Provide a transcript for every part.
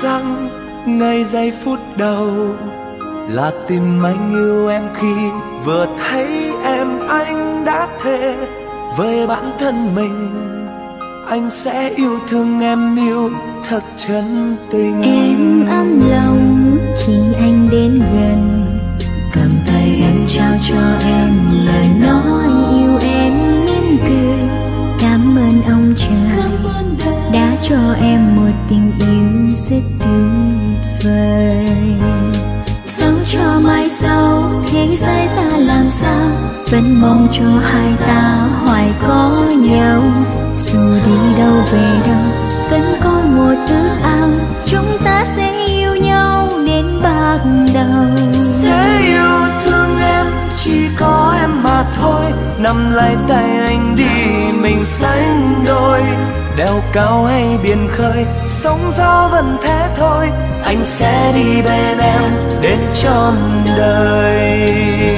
rằng ngay giây phút đầu là tìm anh yêu em khi vừa thấy em. Anh đã thề với bản thân mình anh sẽ yêu thương em, yêu thật chân tình. Em ấm lòng khi anh đến gần, cầm tay em trao cho em lời nói yêu em, mỉm cười. Cảm ơn ông trời đã cho em một tình yêu rất tuyệt vời. Sống cho mai sau thế giới ra làm sao, vẫn mong cho hai ta hoài có nhau. Dù đi đâu về đâu vẫn có một ước ao, chúng ta sẽ yêu nhau đến bạc đầu. Sẽ yêu thương em, chỉ có em mà thôi. Nắm lấy tay anh đi, mình sánh đôi. Đèo cao hay biển khơi, sóng gió vẫn thế thôi. Anh sẽ đi bên em đến trọn đời.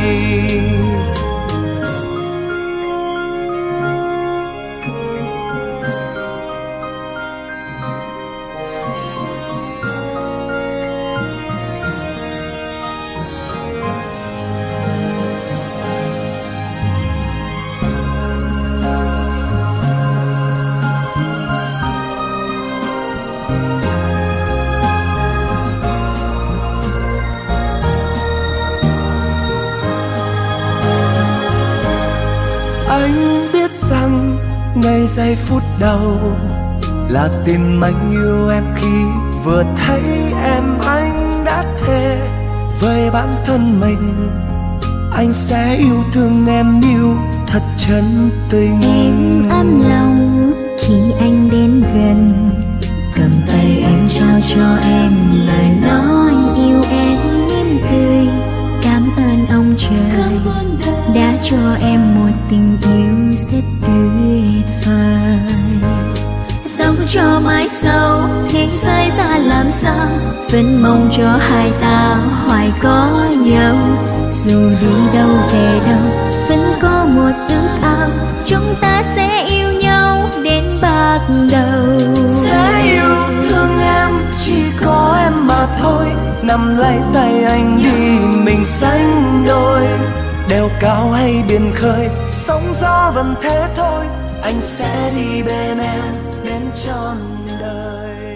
Anh biết rằng ngay giây phút đầu là tìm anh yêu em khi vừa thấy em. Anh đã thề với bản thân mình anh sẽ yêu thương em, yêu thật chân tình. Em ấm lòng khi anh đến gần, cầm tay em trao cho em lời nói yêu em, mỉm cười. Cảm ơn ông trời đã cho em một tình yêu rất tuyệt vời. Sống cho mãi sau thế giới ra làm sao, vẫn mong cho hai ta hoài có nhau. Dù đi đâu về đâu vẫn có một ước ao, chúng ta sẽ yêu nhau đến bạc đầu. Sẽ yêu thương em, chỉ có em mà thôi. Nắm lấy tay anh đi, mình sánh đôi. Đèo cao hay biển khơi, sóng gió vẫn thế thôi. Anh sẽ đi bên em đến trọn đời.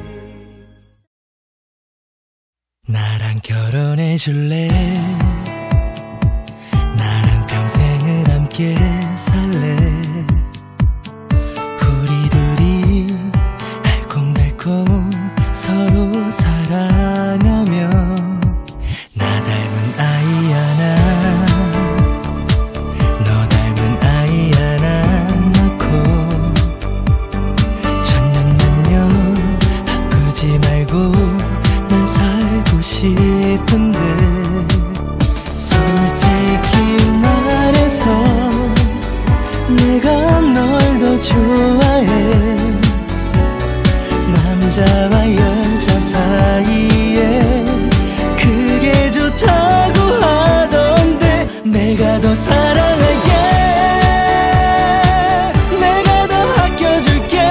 나랑 결혼해 줄래? 나랑 평생을 함께 살래? 우리 둘이 알콩달콩 서로 사랑하며 나 닮은 아이 하나, 너 닮은 아이 하나 낳고 천년만년 아프지 말고 난 살고 싶은데. 솔직히 말해서 내가 널 더 좋아해. 남자와 여자 사이에 그게 좋다고 하던데 내가 더 사랑할게. 내가 더 아껴줄게.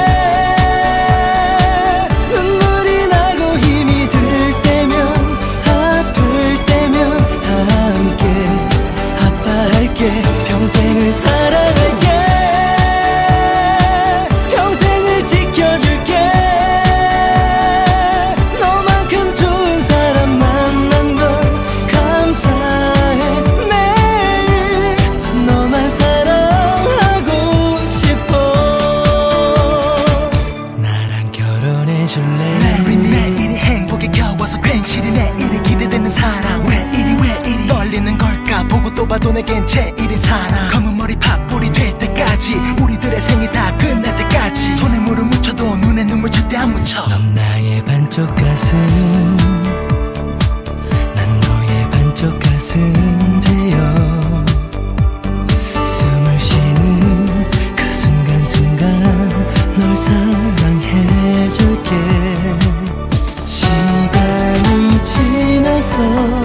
눈물이 나고 힘이 들 때면 아플 때면 함께 아파할게. 평생을 사랑할게. 평생을 지켜줄게. 너만큼 좋은 사람 만난 걸 감사해. 매일 너만 사랑하고 싶어. 나랑 결혼해 줄래? 매일이 행복에 겨워서 괜시리 내일이 기대되는 사람. 왜 이리 떨리는 걸까? 보고 또 봐도 내겐 제일인 사람. 검은 머리 팥불이 될 때까지, 우리들의 생이 다 끝날 때까지. 손에 물을 묻혀도 눈에 눈물 절대 안 묻혀. 넌 나의 반쪽 가슴, 난 너의 반쪽 가슴 되어 숨을 쉬는 그 순간순간 널 사랑해줄게. 시간이 지나서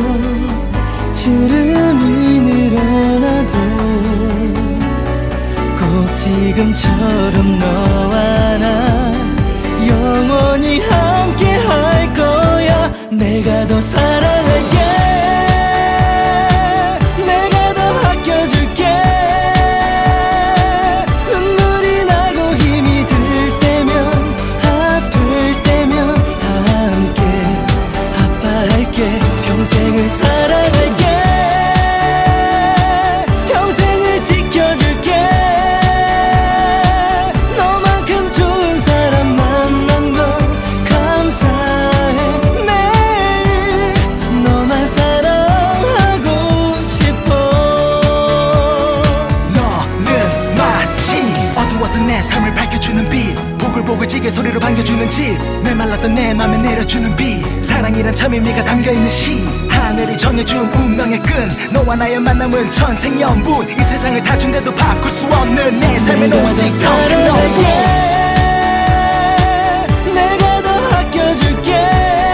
주름이 늘어나도 꼭 지금처럼 너 울보고 지게 소리로 반겨주는 집 메말랐던 내 맘에 내려주는 비 사랑이란 참 의미가 담겨있는 시 하늘이 정해준 운명의 끈 너와 나의 만남은 천생연분 이 세상을 다 준대도 바꿀 수 없는 내 삶의 오직 평생 너뿐 내가 더 아껴줄게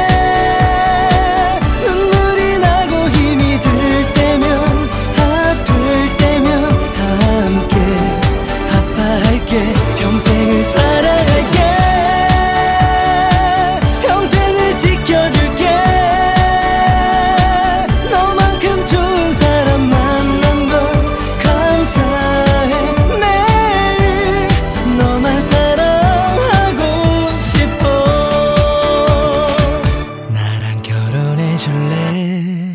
눈물이 나고 힘이 들 때면 아플 때면 함께 아파할게 평생을 사랑할게 평생을 지켜줄게 너만큼 좋은 사람 만난 걸 감사해 매일 너만 사랑하고 싶어 나랑 결혼해줄래?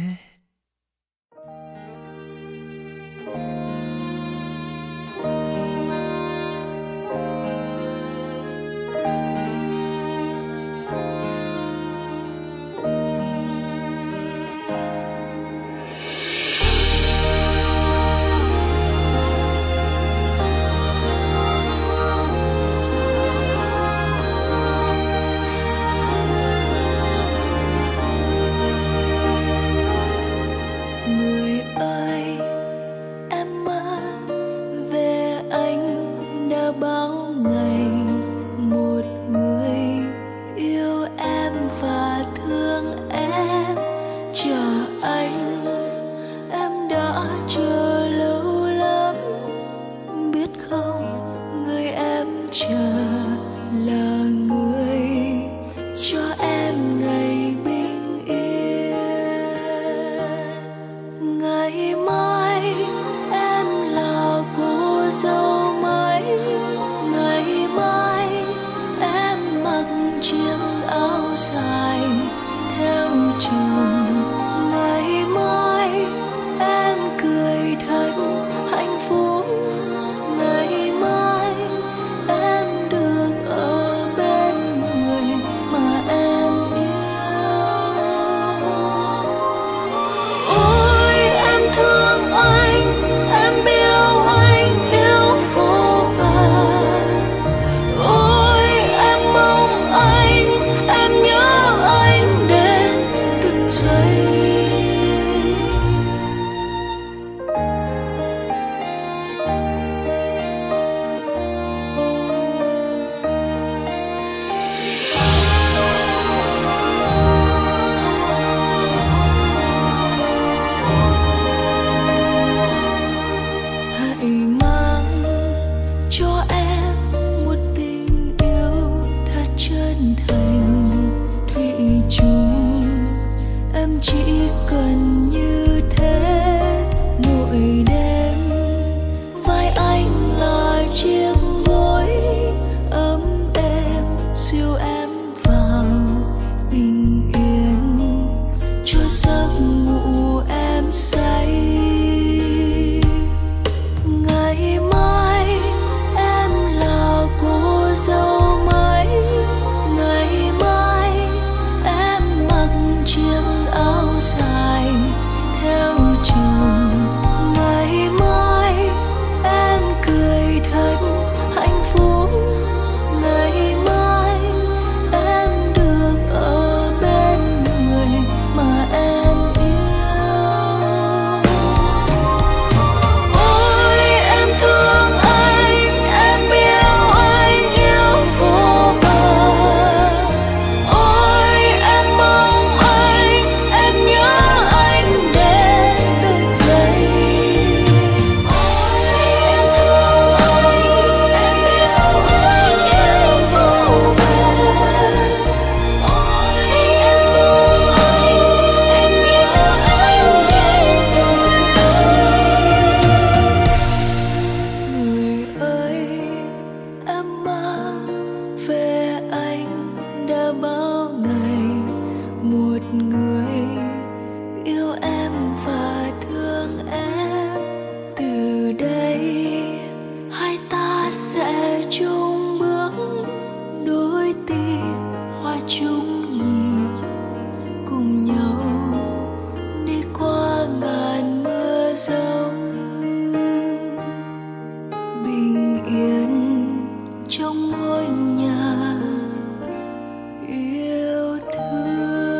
Người ơi, em mang về anh đã bao ngày một người yêu em và thương em chờ anh em đã chờ lâu lắm biết không người em chờ là người cho em ngày bình yên ngày mai em là cô dâu mới ngày mai em mặc chiếc áo dài theo chồng ngày mai em cười thật hạnh phúc ngày mai em được ở bên người mà em ngôi nhà yêu thương.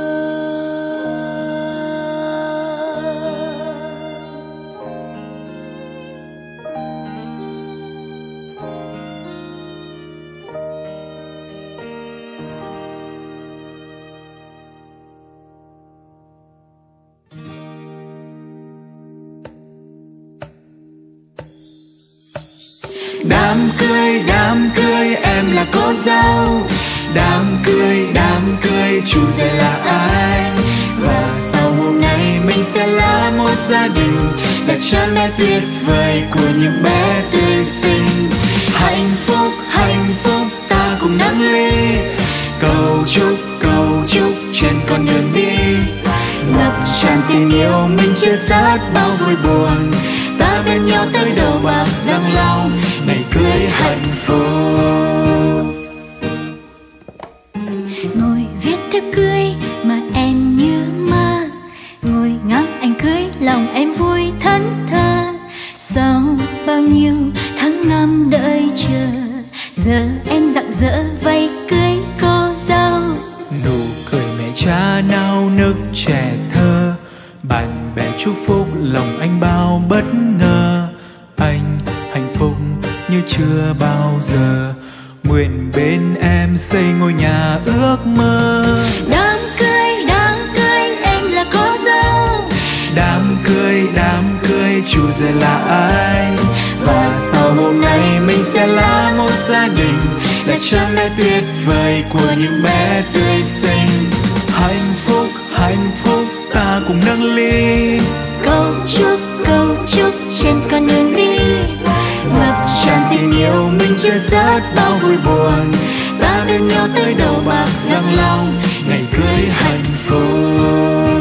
Đám cưới em là cô dâu. Đám cưới chủ rể là ai? Và sau hôm nay mình sẽ là một gia đình, là cha mẹ tuyệt vời của những bé tươi xinh. Hạnh phúc ta cùng nâng ly, cầu chúc trên con đường đi. Ngập tràn tình yêu mình chia sẻ bao vui buồn, ta bên nhau tới đầu bạc răng long, ngày cưới hạnh phúc. Ngồi viết thiếp cưới mà em như mơ, ngồi ngắm anh cưới lòng em vui thẫn thờ. Sau bao nhiêu tháng năm đợi chờ, giờ em rạng rỡ vây cưới cô dâu. Nụ cười mẹ cha nao nức trẻ thơ, bạn bè chúc phúc lòng anh bao bất ngờ. Anh hạnh phúc như chưa bao giờ, nguyện bên em xây ngôi nhà ước mơ. Đám cưới em là cô dâu. Đám cưới chủ rể là ai? Và sau hôm nay mình sẽ là một gia đình, là cha mẹ tuyệt vời của những bé tươi xinh. Hạnh phúc ta cùng nâng ly, Cầu chúc trên con đường đi. ngập tràn tình yêu mình chia sẻ bao vui buồn, ta bên nhau tới đầu bạc răng long, ngày cưới hạnh phúc.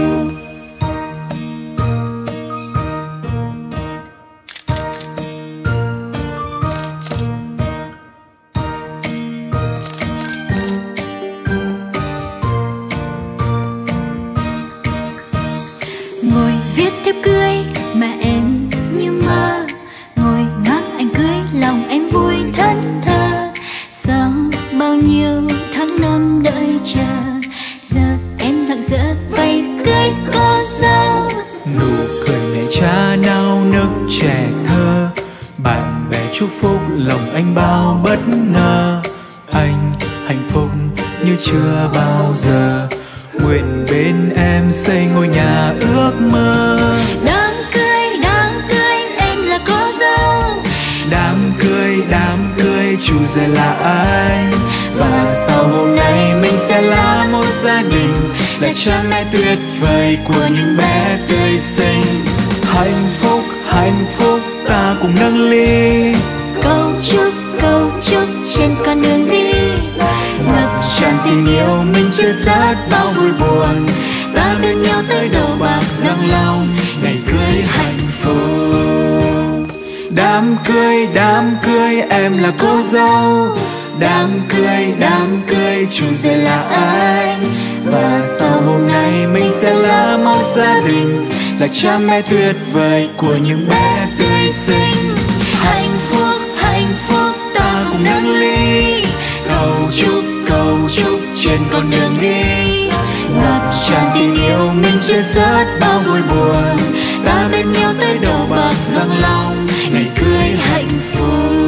Ngồi viết thiếp cưới mà em như mơ, ngồi ngắm anh cưới lòng em vui thẫn thờ. Sau bao nhiêu tháng năm đợi chờ, giờ em rạng rỡ vây cưới cô dâu. Nụ cười mẹ cha nao nức trẻ thơ, bạn bè chúc phúc lòng anh bao bất ngờ. Anh hạnh phúc như chưa bao giờ, nguyện bên em xây ngôi nhà ước mơ. Đám cưới em là cô dâu. Đám cưới chủ rể là ai? Và sau hôm nay mình sẽ là một gia đình, là cha mẹ tuyệt vời của những bé tươi xinh. Hạnh phúc ta cùng nâng ly, Cầu chúc trên con đường đi. ngập tràn tình yêu mình chia sẻ bao vui buồn, ta bên nhau tới đầu bạc răng long, ngày cưới hạnh phúc. Đám cưới em là cô dâu. Đám cưới chủ rể là ai? Và sau hôm nay mình sẽ là một gia đình, là cha mẹ tuyệt vời của những bé tươi xinh. Hạnh phúc ta cùng nâng ly, cầu chúc trên con đường đi. Ngập tràn tình yêu mình chia sẻ bao vui buồn, ta bên nhau tới đầu bạc răng long, ngày cưới hạnh phúc.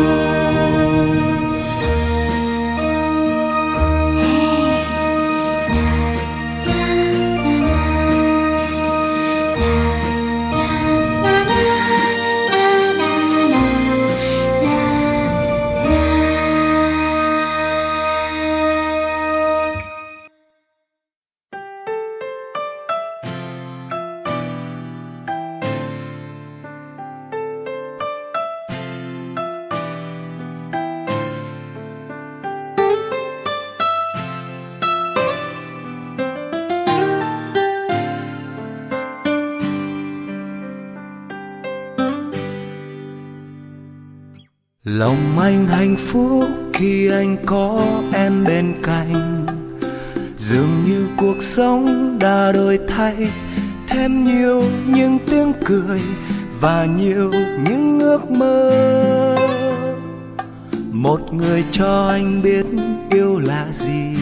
Lòng anh hạnh phúc khi anh có em bên cạnh, dường như cuộc sống đã đổi thay, thêm nhiều những tiếng cười và nhiều những ước mơ. một người cho anh biết yêu là gì.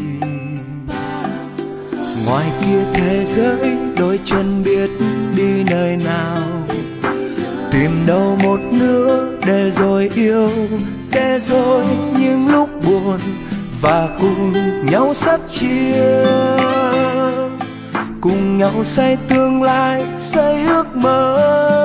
Ngoài kia thế giới đôi chân biết đi nơi nào, tìm đâu một nửa để rồi yêu, để rồi những lúc buồn và cùng nhau sắt chia, cùng nhau xây tương lai, xây ước mơ.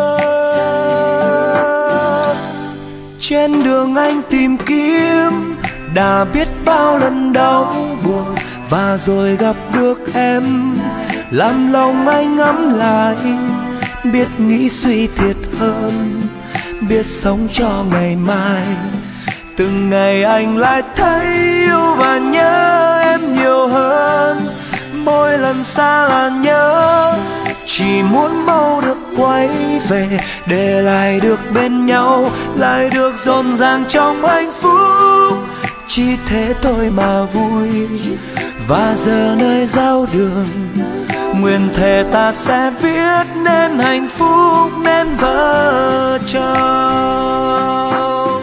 Trên đường anh tìm kiếm đã biết bao lần đau buồn, và rồi gặp được em làm lòng anh ấm lại, biết nghĩ suy thiệt hơn, biết sống cho ngày mai. Từng ngày anh lại thấy yêu và nhớ em nhiều hơn, mỗi lần xa là nhớ, chỉ muốn mau được quay về, để lại được bên nhau, lại được rộn ràng trong hạnh phúc. Chỉ thế thôi mà vui. Và giờ nơi giao đường, nguyện thề ta sẽ viết nên hạnh phúc, nên vợ chồng.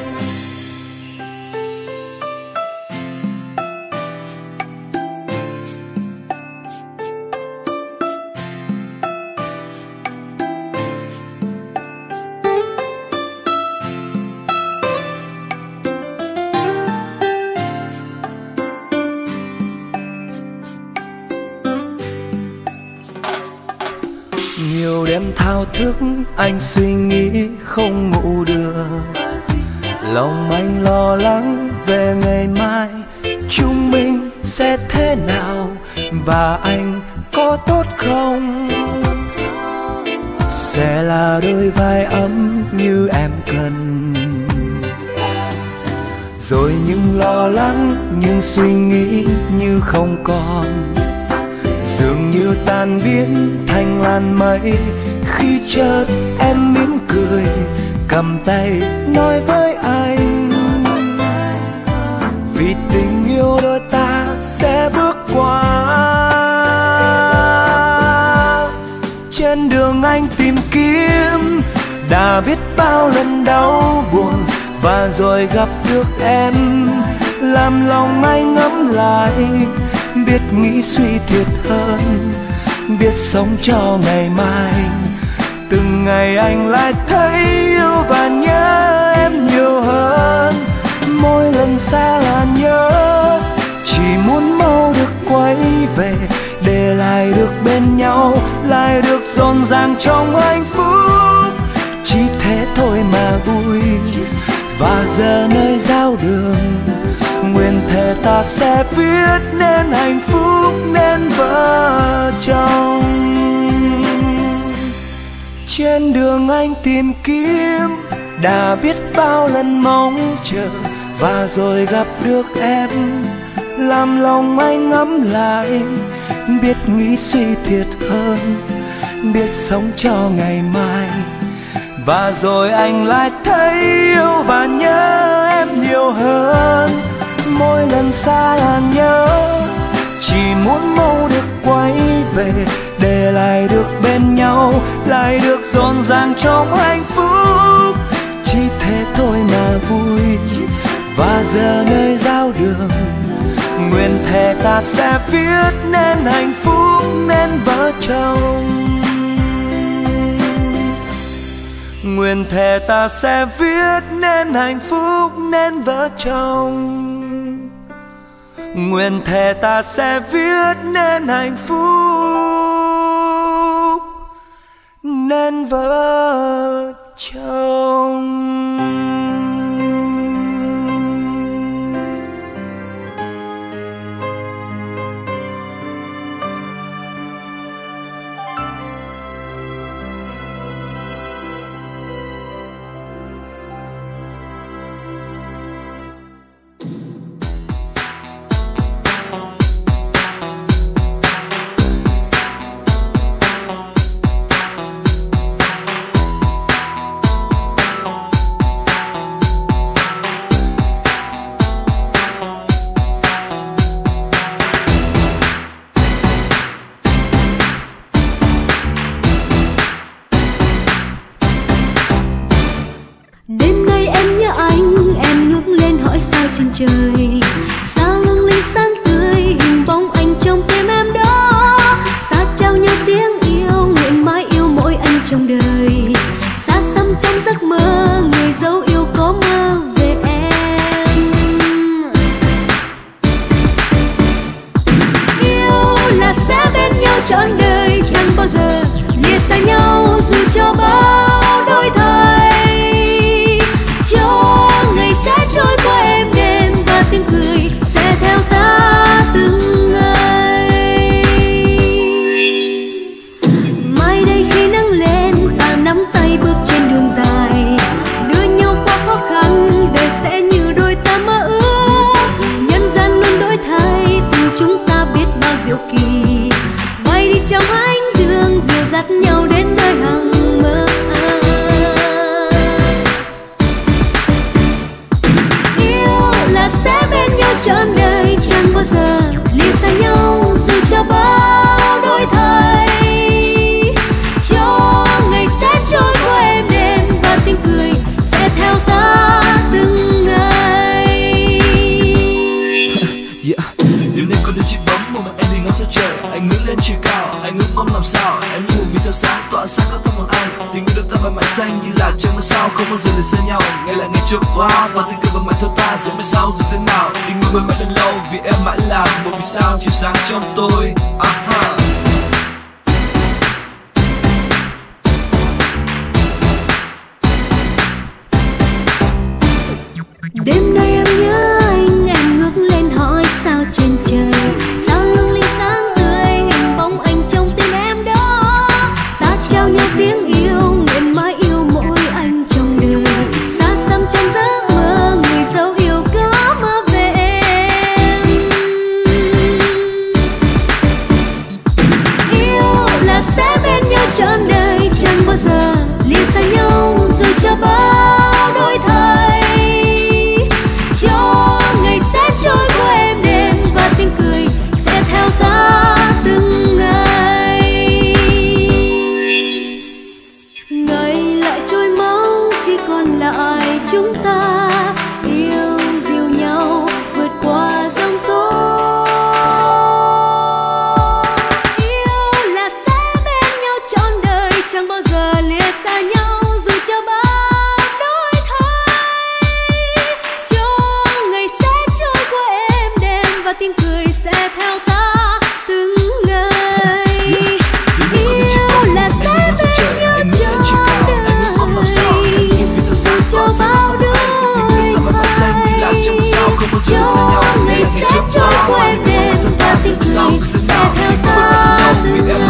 Nhiều đêm thao thức anh suy nghĩ không ngủ được, lòng anh lo lắng về ngày mai chúng mình sẽ thế nào, và anh có tốt không, sẽ là đôi vai ấm như em cần. Rồi những lo lắng, những suy nghĩ như không còn, dường như tan biến thành làn mây, khi chợt em mỉm cười cầm tay nói với anh, vì tình yêu đôi ta sẽ bước qua. Trên đường anh tìm kiếm đã biết bao lần đau buồn, và rồi gặp được em làm lòng anh ấm lại, biết nghĩ suy thiệt hơn, biết sống cho ngày mai. Từng ngày anh lại thấy yêu và nhớ em nhiều hơn, mỗi lần xa là nhớ, chỉ muốn mau được quay về, để lại được bên nhau, lại được rộn ràng trong hạnh phúc. Chỉ thế thôi mà vui. Và giờ nơi giao đường, nguyện thề ta sẽ viết nên hạnh phúc, nên vợ chồng. Trên đường anh tìm kiếm đã biết bao lần mong chờ, và rồi gặp được em làm lòng anh ấm lại, biết nghĩ suy thiệt hơn, biết sống cho ngày mai. Và rồi anh lại thấy yêu và nhớ em nhiều hơn, mỗi lần xa là nhớ, chỉ muốn mau được quay về, để lại được bên nhau, lại được rộn ràng trong hạnh phúc. Chỉ thế thôi mà vui. Và giờ nơi giao đường, nguyện thề ta sẽ viết nên hạnh phúc, nên vợ chồng. Nguyện thề ta sẽ viết nên hạnh phúc, nên vợ chồng. Nguyện thề ta sẽ viết nên hạnh phúc, nên vợ chồng. trời. Sao lung linh sáng tươi hình bóng anh trong tim em đó. Ta trao nhau tiếng yêu, nguyện mãi yêu mỗi anh trong đời. Xa xăm trong giấc mơ, người dấu yêu có mơ về em. Yêu là sẽ bên nhau trọn đời, chẳng bao giờ lìa xa nhau dù cho bao đổi thay. Cho ngày sẽ trôi qua êm đềm và tiếng cười sẽ theo ta từng ngày. Mai đây khi nắng lên, ta nắm tay bước trên đường dài, đưa nhau qua khó khăn, đời sẽ như đôi ta mơ ước. Nhân gian luôn đổi thay, tình chúng ta biết bao diệu kỳ. Bay đi trong ánh dương, dìu dắt nhau đến nơi hằng mơ. Yêu là sẽ bên nhau trọn đời, chẳng bao giờ lìa xa nhau dù cho bao đổi thay. Cho ngày sẽ trôi qua êm đềm và tiếng cười sẽ theo ta từng ngày. Đêm nay con đưa chiếc bóng, một mặt em thì ngắm sao trời. Anh ngước lên trời cao, anh ước mong làm sao em như một vì sao sáng tỏa sáng có thơm một anh. Tình yêu được ta bằng mãi xanh như là trong mưa sao, không bao giờ để xa nhau. Ngày lại ngày trôi qua và tiếng cười bằng mãi theo ta, rồi mai sau rồi thế nào. Tình yêu mãi đến lâu vì em mãi là một vì sao chiếu sáng trong tôi. Đêm nay em nhớ anh, em ngước lên hỏi sao trên trời. Sao lung linh sáng tươi hình bóng anh trong tim em đó. Ta trao nhau tiếng yêu, nguyện mãi yêu mỗi anh trong đời. Xa xăm trong giấc mơ, người dấu yêu có mơ về em. Yêu là sẽ bên nhau trọn đời, chẳng bao giờ lìa xa nhau dù cho bao đổi thay. Cho ngày sẽ trôi qua êm đềm và tiếng cười sẽ theo ta từng ngày. Ngày lại trôi mau, chỉ còn lại chúng ta yêu dìu nhau vượt qua giông tố. Yêu là sẽ bên nhau trọn đời, chẳng bao giờ lìa xa nhau dù cho bao đổi thay. Cho ngày sẽ trôi qua êm đềm và tiếng cười sẽ theo ta từng ngày. Yêu là sẽ bên nhau trọn đời, dù cho bao đổi thay. Cho ngày sẽ trôi qua êm đềm và tiếng cười sẽ theo ta từng ngày.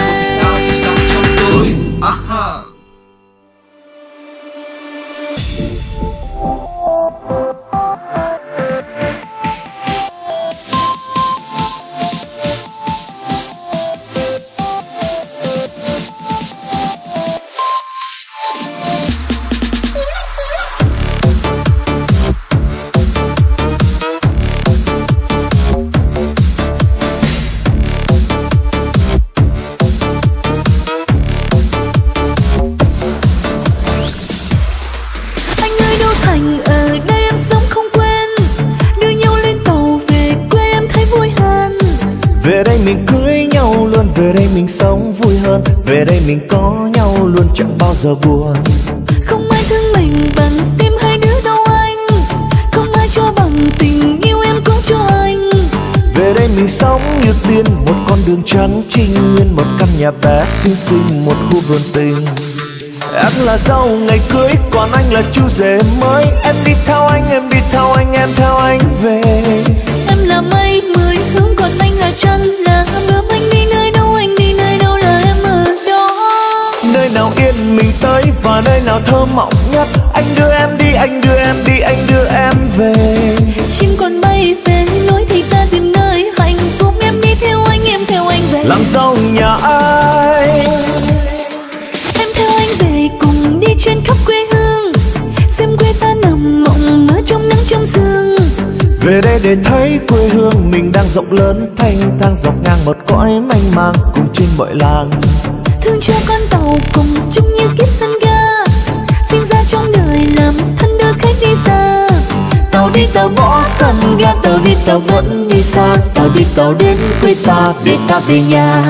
Về đây mình cưới nhau luôn, về đây mình sống vui hơn. Về đây mình có nhau luôn, chẳng bao giờ buồn. Không ai thương mình bằng tim hai đứa đâu anh. Không ai cho bằng tình yêu em cũng cho anh. Về đây mình sống như tiên, một con đường trắng trinh nguyên. Một căn nhà bé xinh xinh, một khu vườn tình. Em là dâu ngày cưới, còn anh là chú rể mới. Em đi theo anh, em đi theo anh, em theo anh về. Em là mây mười hướng, còn anh là trăng là bướm. Anh đi nơi đâu là em ở đó. Nơi nào yên mình tới và nơi nào thơ mộng nhất. Anh đưa em đi, anh đưa em đi, anh đưa em về. Chim còn bay về lối thì ta tìm nơi hạnh phúc. Em đi theo anh, em theo anh về. Làm dâu nhà ai, em theo anh về cùng đi trên khắp quê hương. Xem quê ta nằm mộng mơ trong nắng trong sương. về đây để thấy quê hương mình đang rộng lớn thanh thang dọc ngang một cõi mênh mang cùng trên mọi làng. Thương cho con tàu cùng chung như kiếp sân ga, sinh ra trong đời làm thân đưa khách đi xa. Tàu biết tao bỏ sân ga, tao biết tao vẫn đi xa, tao biết tao đến với ta để ta về nhà.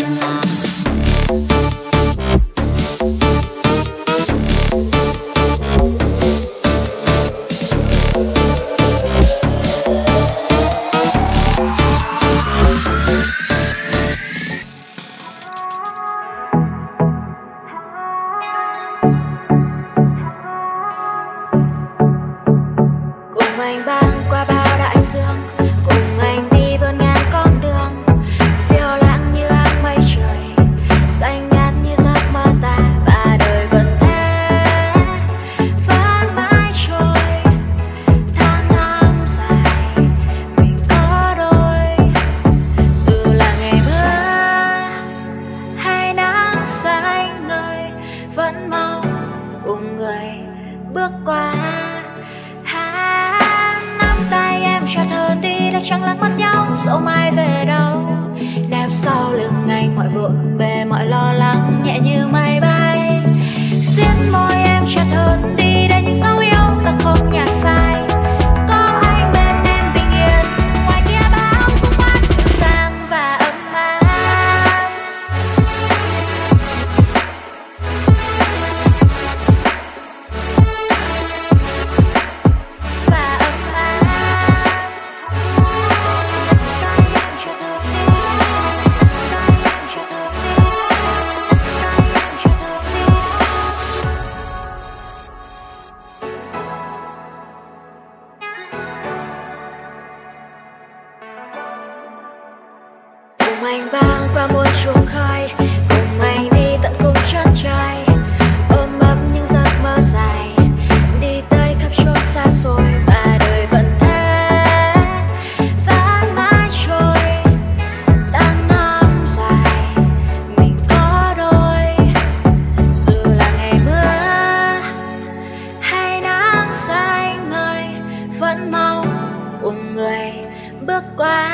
Anh băng qua bao đại dương, cùng anh đi vươn ngàn con đường, phiêu lãng như áng mây trời, xanh ngát như giấc mơ ta, và đời vẫn thế, vẫn mãi trôi. Tháng năm dài, mình có đôi, dù là ngày mưa hay nắng xanh ngời, vẫn mong cùng người bước qua. Chặt hơn đi đã chẳng lắc mắt nhau, dẫu mai về đâu. Nép sau lưng anh mọi bộn bề mọi lo lắng nhẹ như mây bay. Xiết môi em chặt hơn đi để những dấu yêu ta không nhạt phai. Có anh bên em bình yên, ngoài kia bão cũng quá dịu dàng và ấm áp. Cùng anh băng qua muôn trùng khơi, cùng anh đi tận cùng chân trời, ôm ấp những giấc mơ dài, đi tới khắp chốn xa xôi, và đời vẫn thế, vẫn mãi trôi. Tháng năm dài, mình có đôi, dù là ngày mưa hay nắng xanh ngời, vẫn mong cùng người bước qua.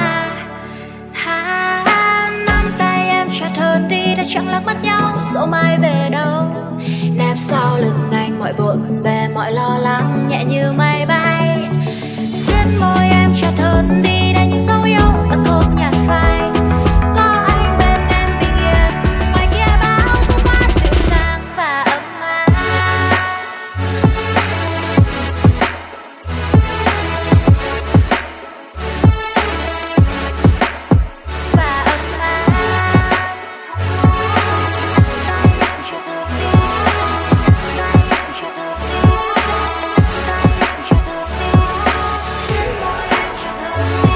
Nắm tay em chặt hơn đi đã chẳng lắc mắt nhau, dẫu mai về đâu. Nép sau lưng anh mọi bộn bề mọi lo lắng nhẹ như mây bay. Xiết môi em chặt hơn đi để những dấu yêu ta không nhạt phai. Có anh bên em bình yên, ngoài kia bão cũng quá dịu dàng và ấm áp. Hãy subscribe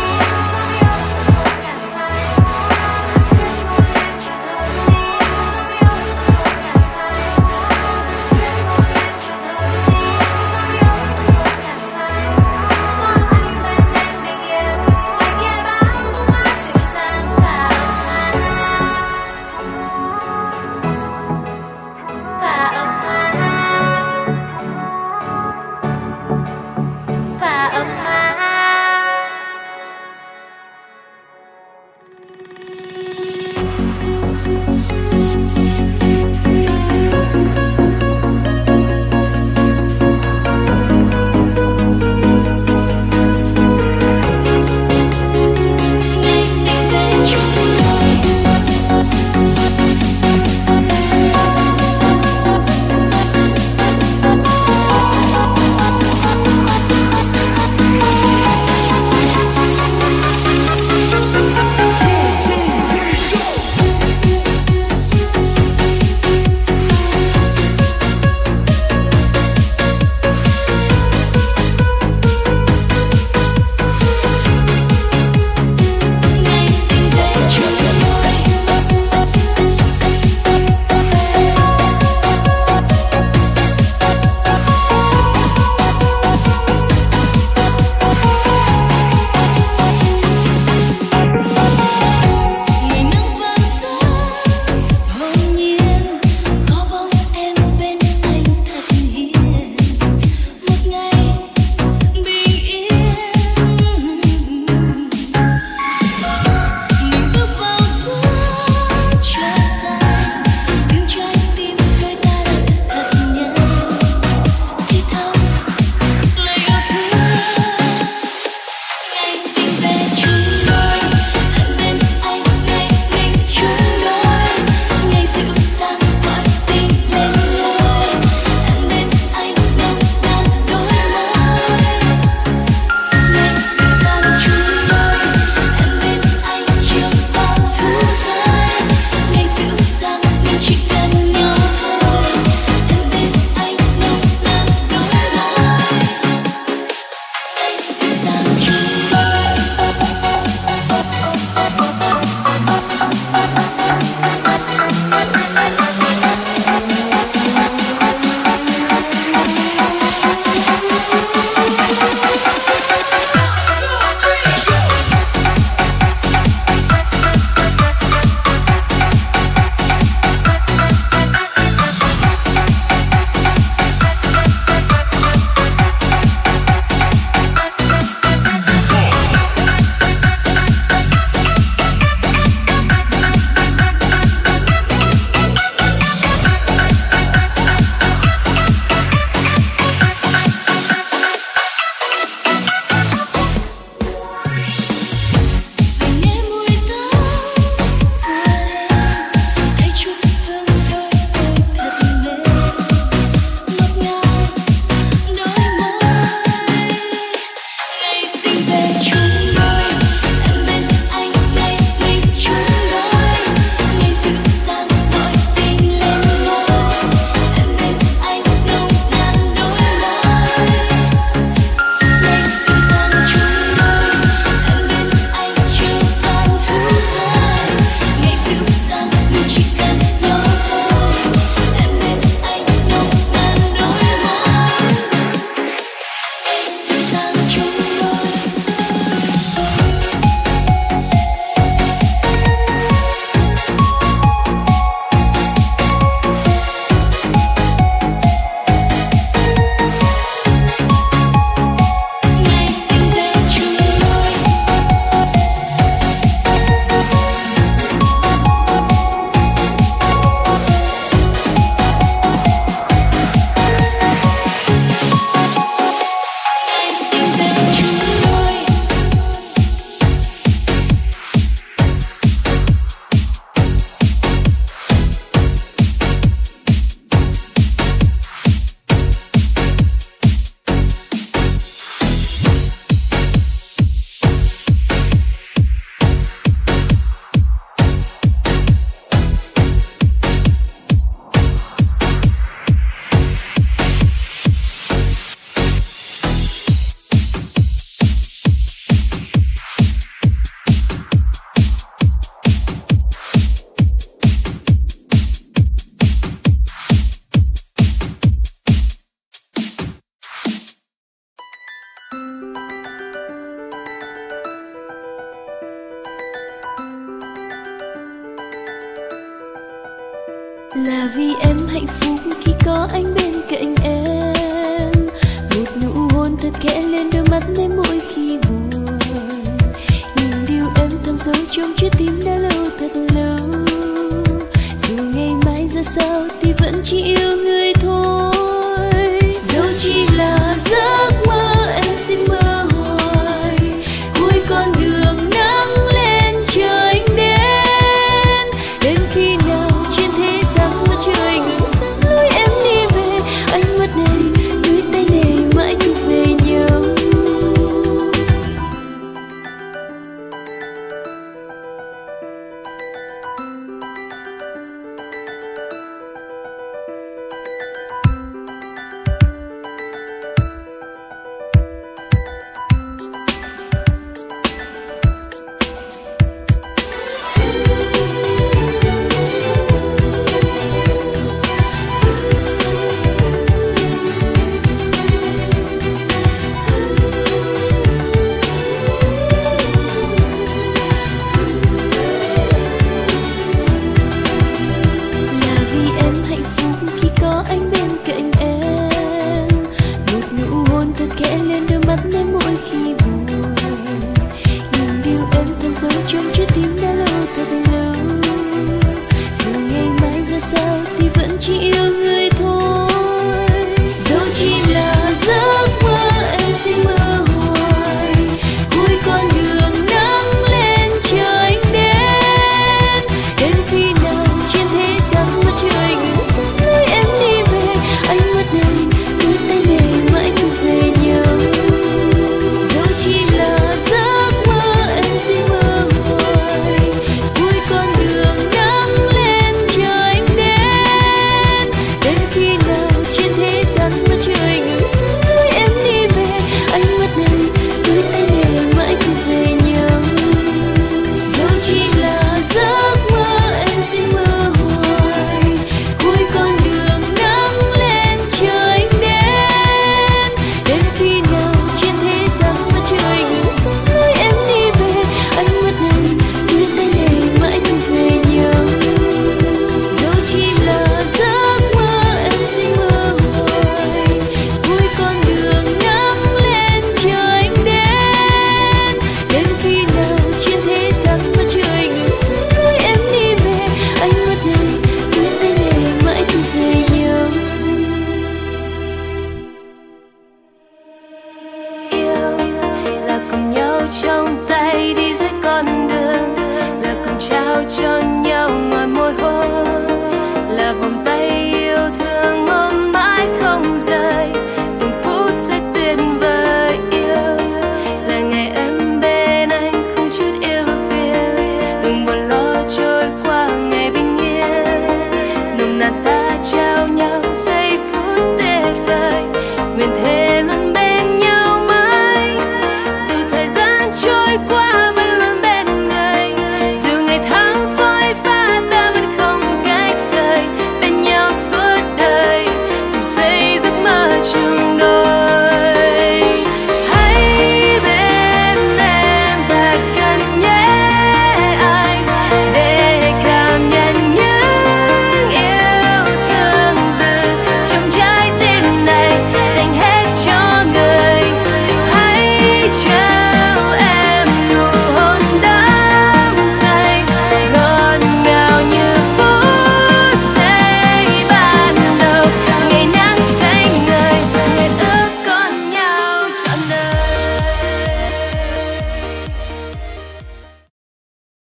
là vì em hạnh phúc khi có anh bên cạnh em. Một nụ hôn thật khẽ lên đôi mắt em mỗi khi buồn, nhìn điều em thầm giấu trong trái tim đã lâu thật lâu. Dù ngày mai ra sao thì vẫn chỉ yêu